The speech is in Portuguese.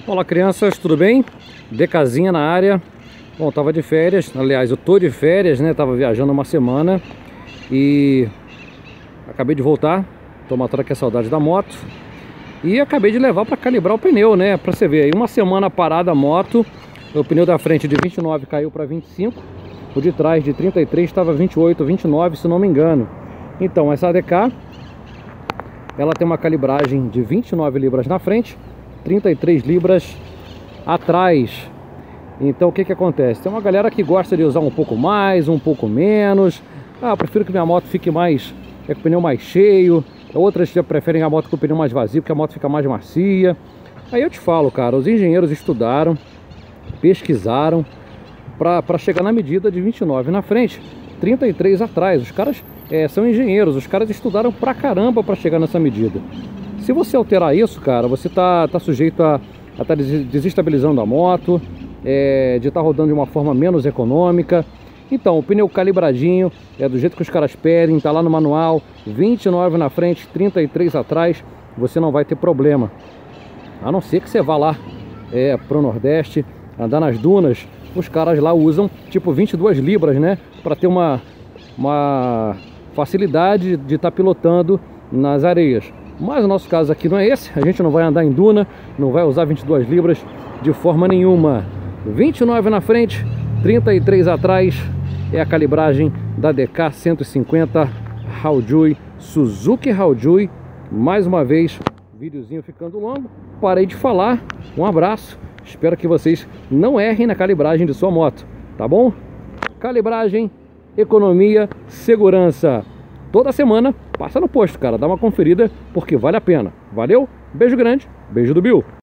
Olá crianças, tudo bem? DKzinha na área. Bom, tava de férias, aliás eu tô de férias, né? Tava viajando uma semana e acabei de voltar. Tô matando aqui a saudade da moto. E acabei de levar para calibrar o pneu, né? Pra você ver, aí uma semana parada a moto, o pneu da frente de 29 caiu para 25, o de trás de 33 estava 28, 29 se não me engano. Então essa ADK, ela tem uma calibragem de 29 libras na frente, 33 libras atrás. Então o que acontece? Tem uma galera que gosta de usar um pouco mais, um pouco menos. Eu prefiro que minha moto fique mais, com o pneu mais cheio. Outras já preferem a moto com o pneu mais vazio, porque a moto fica mais macia. Aí eu te falo, cara, os engenheiros estudaram, pesquisaram para chegar na medida de 29 na frente, 33 atrás. Os caras são engenheiros, os caras estudaram pra caramba para chegar nessa medida. Se você alterar isso, cara, você tá sujeito a estar desestabilizando a moto, de estar rodando de uma forma menos econômica. Então, o pneu calibradinho, do jeito que os caras pedem, tá lá no manual, 29 na frente, 33 atrás, você não vai ter problema. A não ser que você vá lá pro Nordeste, andar nas dunas, os caras lá usam tipo 22 libras, né? Para ter uma facilidade de estar pilotando nas areias. Mas o nosso caso aqui não é esse, a gente não vai andar em duna, não vai usar 22 libras de forma nenhuma. 29 na frente, 33 atrás, é a calibragem da DK 150 Haojui, Suzuki Haojui. Mais uma vez, videozinho ficando longo, parei de falar, um abraço, espero que vocês não errem na calibragem de sua moto, tá bom? Calibragem, economia, segurança. Toda semana, passa no posto, cara, dá uma conferida, porque vale a pena. Valeu, beijo grande, beijo do Bill.